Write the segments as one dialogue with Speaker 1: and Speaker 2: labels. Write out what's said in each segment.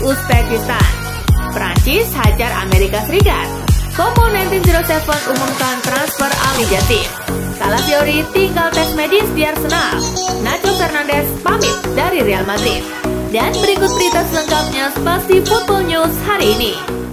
Speaker 1: Uzbekistan. Prancis hajar Amerika Serikat. Komo 1907 umumkan transfer Ali Jatim. Calafiori tinggal tes medis di Arsenal. Nacho Fernandez pamit dari Real Madrid. Dan berikut berita selengkapnya Spasi Football News hari ini.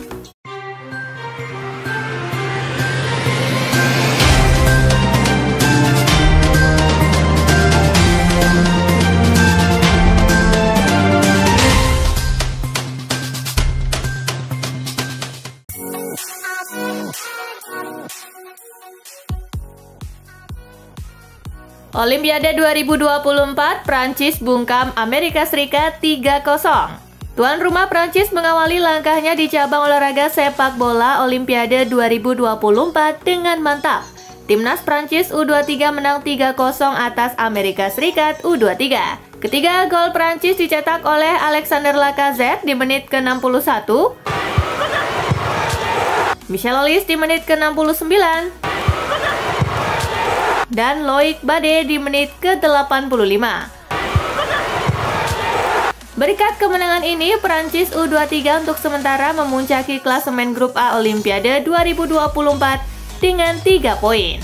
Speaker 1: Olimpiade 2024, Prancis bungkam Amerika Serikat 3-0. Tuan rumah Prancis mengawali langkahnya di cabang olahraga sepak bola Olimpiade 2024 dengan mantap. Timnas Prancis U23 menang 3-0 atas Amerika Serikat U23. Ketiga gol Prancis dicetak oleh Alexander Lacazette di menit ke-61, Michel Olise di menit ke-69, dan Loic Bade di menit ke-85. Berkat kemenangan ini, Prancis U23 untuk sementara memuncaki klasemen grup A Olimpiade 2024 dengan 3 poin.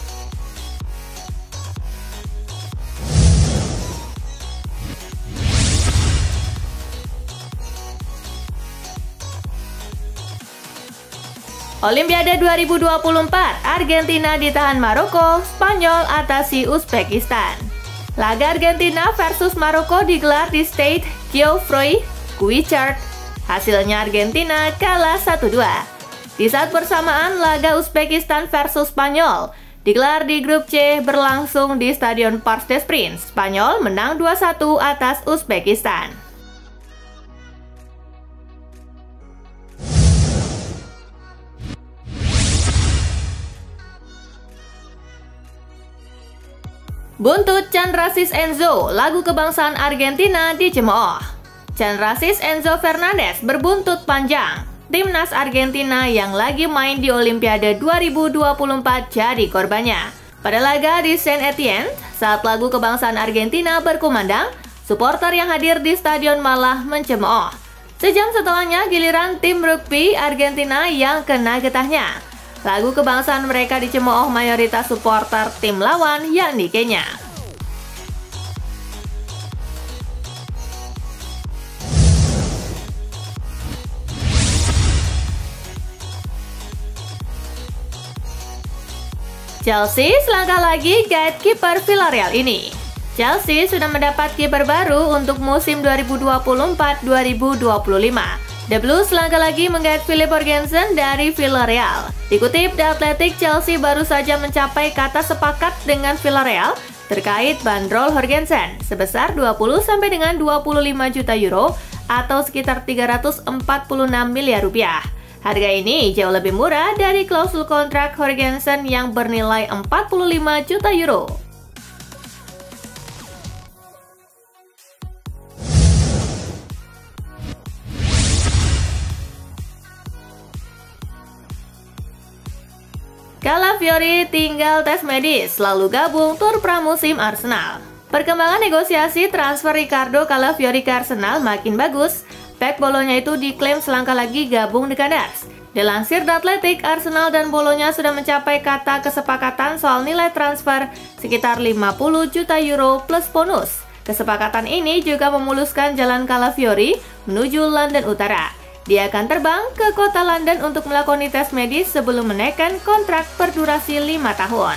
Speaker 1: Olimpiade 2024, Argentina ditahan Maroko, Spanyol atasi Uzbekistan. Laga Argentina versus Maroko digelar di Stade Geoffroy Guichard. Hasilnya Argentina kalah 1-2. Di saat bersamaan, laga Uzbekistan versus Spanyol digelar di grup C berlangsung di Stadion Parc des Princes. Spanyol menang 2-1 atas Uzbekistan. Buntut Chandrasis Enzo, lagu kebangsaan Argentina dicemooh. Chandrasis Enzo Fernandez berbuntut panjang. Timnas Argentina yang lagi main di Olimpiade 2024 jadi korbannya. Pada laga di Saint Etienne, saat lagu kebangsaan Argentina berkumandang, supporter yang hadir di stadion malah mencemooh. Sejam setelahnya giliran tim rugby Argentina yang kena getahnya. Lagu kebangsaan mereka dicemooh mayoritas supporter tim lawan yakni Kenya. Chelsea selangkah lagi guide kiper Villarreal ini. Chelsea sudah mendapat kiper baru untuk musim 2024-2025. The Blues selangkah lagi menggait Philip Jorgensen dari Villarreal. Dikutip The Athletic, Chelsea baru saja mencapai kata sepakat dengan Villarreal terkait bandrol Jorgensen sebesar 20 sampai dengan 25 juta euro atau sekitar 346 miliar rupiah. Harga ini jauh lebih murah dari klausul kontrak Jorgensen yang bernilai 45 juta euro. Calafiori tinggal tes medis, lalu gabung tur pramusim Arsenal. Perkembangan negosiasi transfer Ricardo Calafiori ke Arsenal makin bagus. Pep Bologna itu diklaim selangkah lagi gabung di Gunners. Dilansir The Athletic, Arsenal dan Bologna sudah mencapai kata kesepakatan soal nilai transfer sekitar 50 juta euro plus bonus. Kesepakatan ini juga memuluskan jalan Calafiori menuju London Utara. Dia akan terbang ke kota London untuk melakoni tes medis sebelum menaikkan kontrak berdurasi 5 tahun.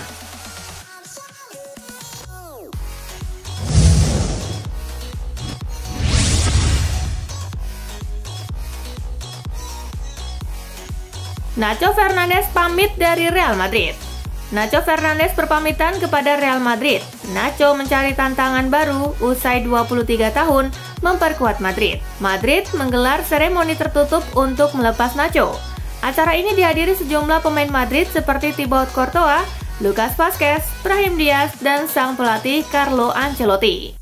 Speaker 1: Nacho Fernandez pamit dari Real Madrid. Nacho Fernandez berpamitan kepada Real Madrid. Nacho mencari tantangan baru usai 23 tahun memperkuat Madrid. Madrid menggelar seremoni tertutup untuk melepas Nacho. Acara ini dihadiri sejumlah pemain Madrid seperti Thibaut Courtois, Lucas Vazquez, Brahim Diaz, dan sang pelatih Carlo Ancelotti.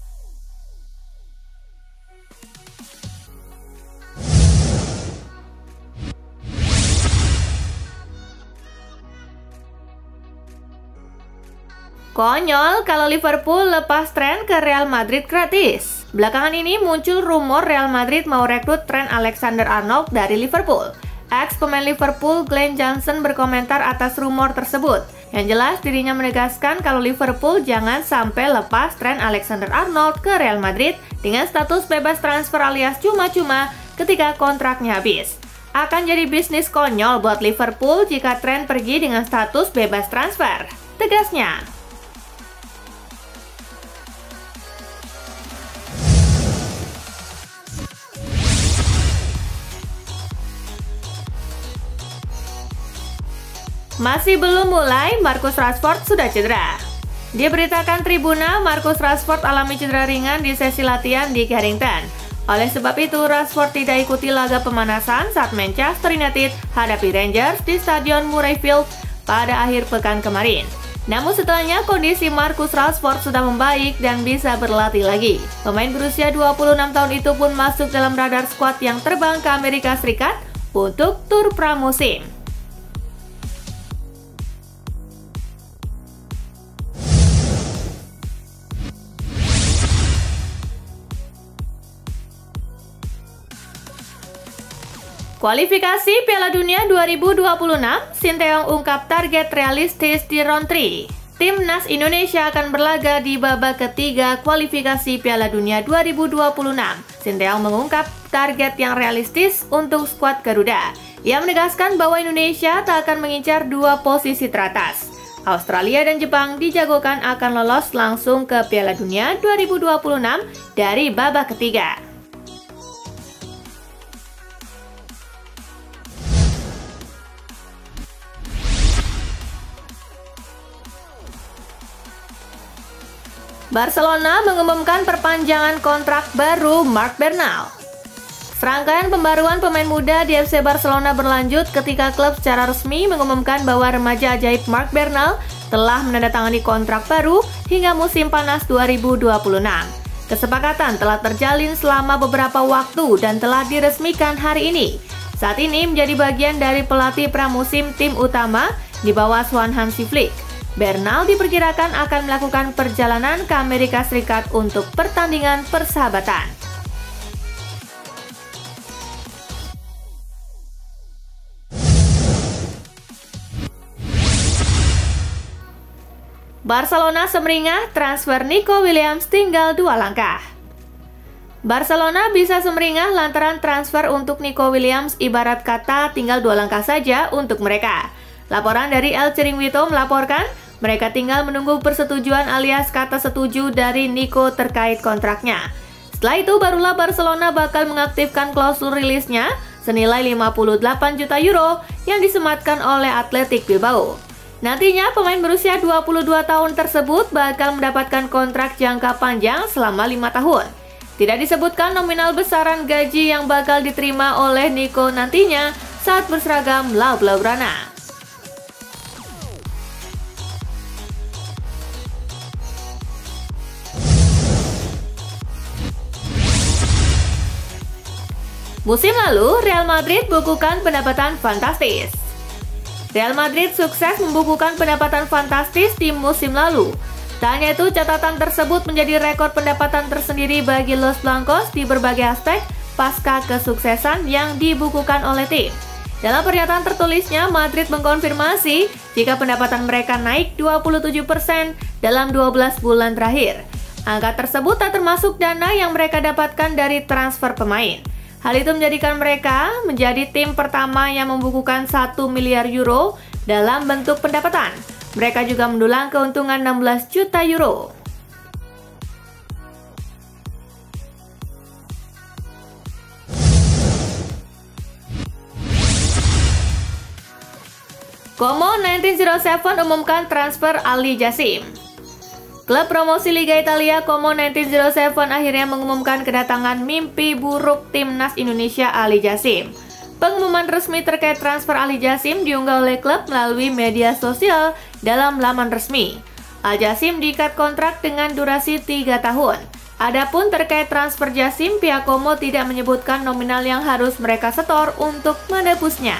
Speaker 1: Konyol kalau Liverpool lepas tren ke Real Madrid gratis. Belakangan ini muncul rumor Real Madrid mau rekrut Trent Alexander-Arnold dari Liverpool. Ex pemain Liverpool Glenn Johnson berkomentar atas rumor tersebut. Yang jelas dirinya menegaskan kalau Liverpool jangan sampai lepas Trent Alexander-Arnold ke Real Madrid dengan status bebas transfer alias cuma-cuma ketika kontraknya habis. Akan jadi bisnis konyol buat Liverpool jika Trent pergi dengan status bebas transfer, tegasnya. Masih belum mulai, Marcus Rashford sudah cedera. Diberitakan Tribuna, Marcus Rashford alami cedera ringan di sesi latihan di Carrington. Oleh sebab itu, Rashford tidak ikuti laga pemanasan saat Manchester United hadapi Rangers di Stadion Murrayfield pada akhir pekan kemarin. Namun setelahnya, kondisi Marcus Rashford sudah membaik dan bisa berlatih lagi. Pemain berusia 26 tahun itu pun masuk dalam radar skuad yang terbang ke Amerika Serikat untuk tur pramusim. Kualifikasi Piala Dunia 2026, Sinteyong ungkap target realistis di round 3. Timnas Indonesia akan berlaga di babak ketiga kualifikasi Piala Dunia 2026. Sinteyong mengungkap target yang realistis untuk skuad Garuda. Ia menegaskan bahwa Indonesia tak akan mengincar dua posisi teratas. Australia dan Jepang dijagokan akan lolos langsung ke Piala Dunia 2026 dari babak ketiga. Barcelona mengumumkan perpanjangan kontrak baru Marc Bernal. Serangkaian pembaruan pemain muda di FC Barcelona berlanjut ketika klub secara resmi mengumumkan bahwa remaja ajaib Marc Bernal telah menandatangani kontrak baru hingga musim panas 2026. Kesepakatan telah terjalin selama beberapa waktu dan telah diresmikan hari ini. Saat ini menjadi bagian dari pelatih pramusim tim utama di bawah asuhan Hansi Flick. Bernal diperkirakan akan melakukan perjalanan ke Amerika Serikat untuk pertandingan persahabatan. Barcelona semeringah, transfer Nico Williams tinggal 2 langkah. Barcelona bisa semeringah lantaran transfer untuk Nico Williams ibarat kata tinggal 2 langkah saja untuk mereka. Laporan dari El Chiringuito melaporkan, mereka tinggal menunggu persetujuan alias kata setuju dari Nico terkait kontraknya. Setelah itu barulah Barcelona bakal mengaktifkan klausul rilisnya senilai 58 juta euro yang disematkan oleh Athletic Bilbao. Nantinya pemain berusia 22 tahun tersebut bakal mendapatkan kontrak jangka panjang selama 5 tahun. Tidak disebutkan nominal besaran gaji yang bakal diterima oleh Nico nantinya saat berseragam La Blaugrana. Musim lalu, Real Madrid bukukan pendapatan fantastis. Real Madrid sukses membukukan pendapatan fantastis di musim lalu. Tak hanya itu, catatan tersebut menjadi rekor pendapatan tersendiri bagi Los Blancos di berbagai aspek pasca kesuksesan yang dibukukan oleh tim. Dalam pernyataan tertulisnya, Madrid mengkonfirmasi jika pendapatan mereka naik 27% dalam 12 bulan terakhir. Angka tersebut tak termasuk dana yang mereka dapatkan dari transfer pemain. Hal itu menjadikan mereka menjadi tim pertama yang membukukan 1 miliar euro dalam bentuk pendapatan. Mereka juga mendulang keuntungan 16 juta euro. Como 1907 umumkan transfer Ali Jassim. Klub promosi Liga Italia Como 1907 akhirnya mengumumkan kedatangan mimpi buruk timnas Indonesia Ali Jassim. Pengumuman resmi terkait transfer Ali Jassim diunggah oleh klub melalui media sosial dalam laman resmi. Ali Jassim diikat kontrak dengan durasi 3 tahun. Adapun terkait transfer Jassim, pihak Como tidak menyebutkan nominal yang harus mereka setor untuk menebusnya.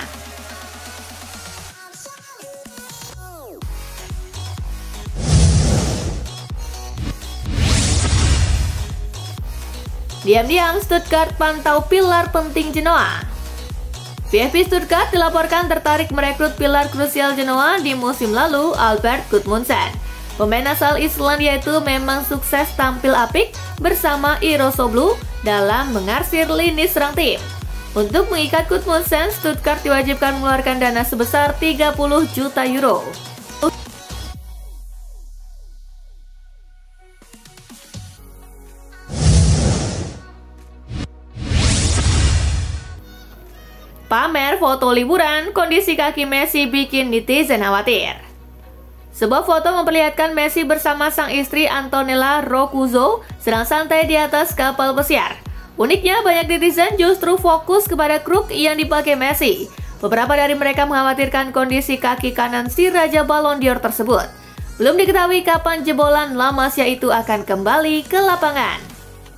Speaker 1: Diam-diam Stuttgart pantau pilar penting Genoa. VfB Stuttgart dilaporkan tertarik merekrut pilar krusial Genoa di musim lalu, Albert Gudmundsson. Pemain asal Islandia itu memang sukses tampil apik bersama Irosoğlu dalam mengarsir lini serang tim. Untuk mengikat Gudmundsson, Stuttgart diwajibkan mengeluarkan dana sebesar 30 juta euro. Pamer foto liburan, kondisi kaki Messi bikin netizen khawatir. Sebuah foto memperlihatkan Messi bersama sang istri Antonella Roccuzzo sedang santai di atas kapal pesiar. Uniknya, banyak netizen justru fokus kepada kruk yang dipakai Messi. Beberapa dari mereka mengkhawatirkan kondisi kaki kanan si Raja Ballon d'Or tersebut. Belum diketahui kapan jebolan La Masia itu akan kembali ke lapangan.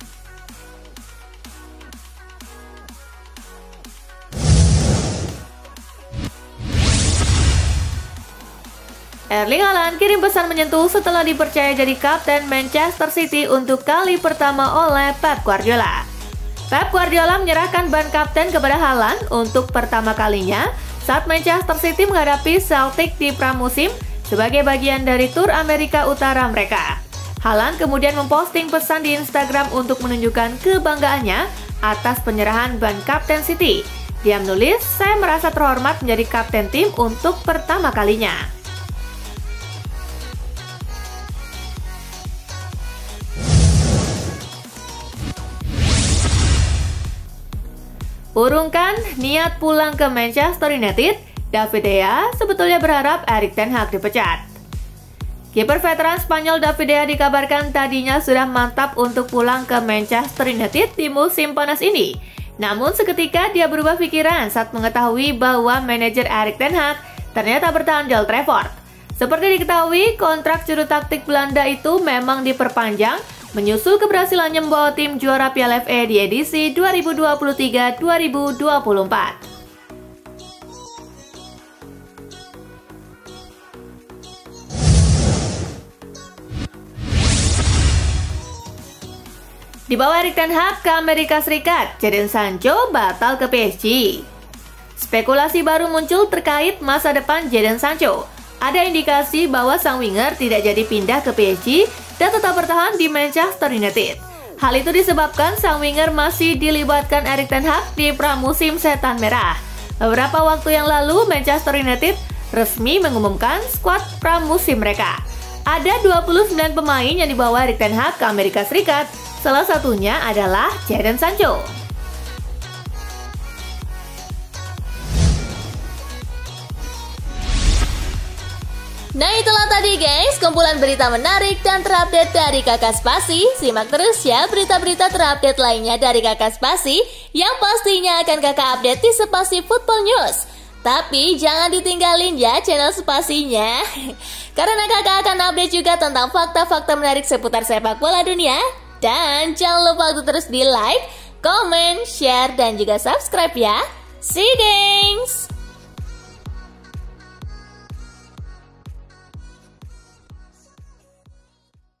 Speaker 1: Erling Haaland kirim pesan menyentuh setelah dipercaya jadi kapten Manchester City untuk kali pertama oleh Pep Guardiola. Pep Guardiola menyerahkan ban kapten kepada Haaland untuk pertama kalinya saat Manchester City menghadapi Celtic di pramusim sebagai bagian dari tur Amerika Utara mereka. Haaland kemudian memposting pesan di Instagram untuk menunjukkan kebanggaannya atas penyerahan ban kapten City. Dia menulis, "Saya merasa terhormat menjadi kapten tim untuk pertama kalinya." Urungkan niat pulang ke Manchester United, David De Gea sebetulnya berharap Erik ten Hag dipecat. Kiper veteran Spanyol David De Gea dikabarkan tadinya sudah mantap untuk pulang ke Manchester United di musim panas ini. Namun seketika dia berubah pikiran saat mengetahui bahwa manajer Erik ten Hag ternyata bertahan di Old Trafford. Seperti diketahui, kontrak juru taktik Belanda itu memang diperpanjang menyusul keberhasilannya membawa tim juara Piala FA di edisi 2023-2024. Dibawa Erik ten Hag ke Amerika Serikat, Jadon Sancho batal ke PSG. Spekulasi baru muncul terkait masa depan Jadon Sancho. Ada indikasi bahwa sang winger tidak jadi pindah ke PSG dan tetap bertahan di Manchester United. Hal itu disebabkan sang winger masih dilibatkan Erik ten Hag di pramusim setan merah. Beberapa waktu yang lalu, Manchester United resmi mengumumkan skuad pramusim mereka. Ada 29 pemain yang dibawa Erik ten Hag ke Amerika Serikat, salah satunya adalah Jadon Sancho.
Speaker 2: Nah itulah tadi guys, kumpulan berita menarik dan terupdate dari Kakak Spasi. Simak terus ya berita-berita terupdate lainnya dari Kakak Spasi yang pastinya akan kakak update di Spasi Football News. Tapi jangan ditinggalin ya channel Spasinya, karena kakak akan update juga tentang fakta-fakta menarik seputar sepak bola dunia. Dan jangan lupa untuk terus di like, comment, share, dan juga subscribe ya. See you guys!